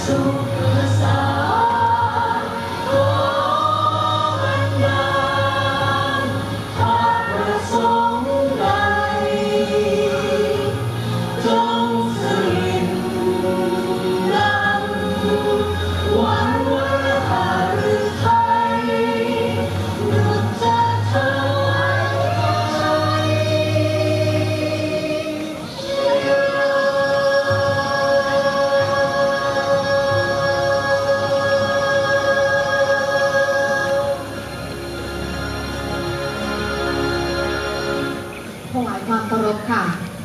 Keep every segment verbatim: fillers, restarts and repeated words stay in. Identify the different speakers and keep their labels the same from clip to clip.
Speaker 1: ถวายความเคารพค่ะ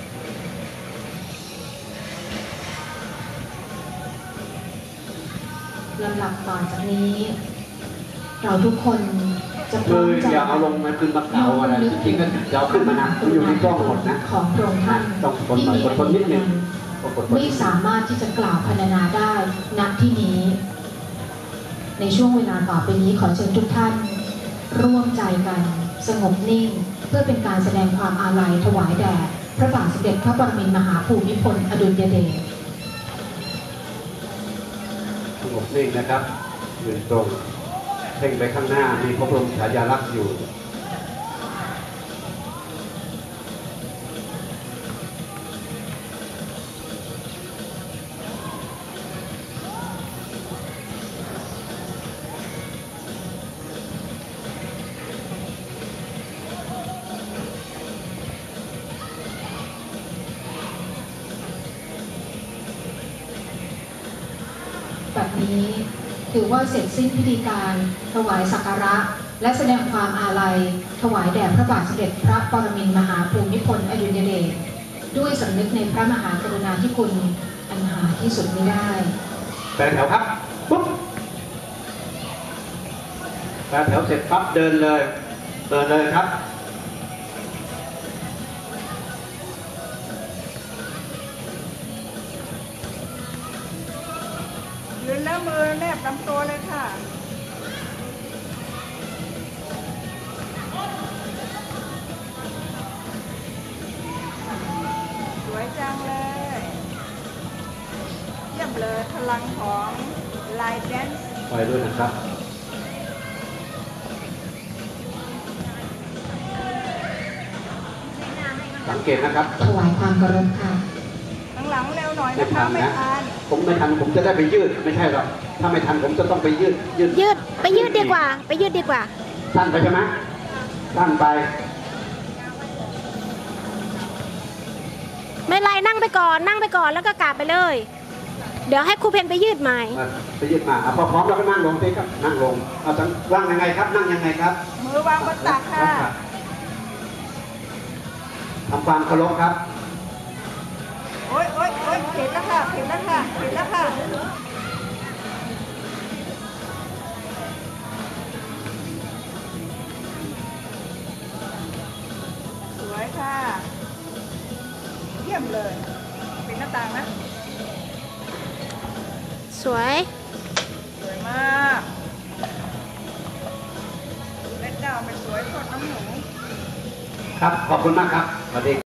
Speaker 1: ลำดับต่อจากนี้เราทุกคนจะพร้อมใจอย่าเอาลงมาขึ้นมาเก่าอะไรจริงๆก็จะเอาขึ้นมานะมันอยู่ในกล้องหมดนะของพระองค์ท่านที่มีคนนิดนึงไม่สามารถที่จะกล่าวพรรณนาได้ณที่นี้ในช่วงเวลาต่อไปนี้ขอเชิญทุกท่านร่วมใจกันสงบนิ่งเพื่อเป็นการแสดงความอาลัยถวายแด่พระบาทสมเด็จพระปรมินทรมหาภูมิพลอดุลยเดช
Speaker 2: สงบนิ่งนะครับยืนตรงเพ่งไปข้างหน้ามีพระบรมฉายาลักษณ์อยู่
Speaker 1: แบบนี้ถือว่าเสร็จสิ้นพิธีการถวายสักการะและแสดงความอาลัยถวายแด่พระบาทสมเด็จพระปรมินทรมหาภูมิพลอดุลยเดชด้วยสำนึกในพระมหากรุณาธิคุณอันหาที่สุดไม่ได้
Speaker 2: แปดแถวครับปุ๊บแปดแถวเสร็จปั๊บเดินเลยเดินเลยครับ
Speaker 3: ยืนแล้วมือแนบลำตัวเลยค่ะสวยจังเลยเยี่ยมเลยพลังของลายแดนซ์
Speaker 2: ไปด้วยนะครับสังเกตนะครับ
Speaker 1: ถวายความเคารพค่ะ
Speaker 3: หลังเร็วหน่อยนะคะไม่ทัน
Speaker 2: ผมไม่ทันผมจะได้ไปยืดไม่ใช่หรอกถ้าไม่ทันผมจะต้องไปยืด
Speaker 4: ยืดยืดไปยืดดีกว่าไปยืดดีกว่า
Speaker 2: สั้นไปใช่ไหมสั้นไป
Speaker 4: ไม่ไรนั่งไปก่อนนั่งไปก่อนแล้วก็กลับไปเลยเดี๋ยวให้ครูเพนไปยืดใหม่
Speaker 2: ไปยืดมาพอพร้อมแล้วก็นั่งลงสิครับนั่งลงเอาจังวางยังไงครับนั่งยังไงครับ
Speaker 3: มือวางบนตักค่ะ
Speaker 2: ทำความเคารพครับ
Speaker 3: โอ๊ยโอ๊ยโอ๊ยเห็นแล้วค่ะเห็นแล้วค่ะเห็นแล้วค่ะสวยค่ะเยี่ยมเลยเป็นหน้าต่างนะ
Speaker 4: สวย
Speaker 3: สวยมากเล็ดดาวเป็นสวยสดน้ำหนู
Speaker 2: ครับขอบคุณมากครับสวัสดี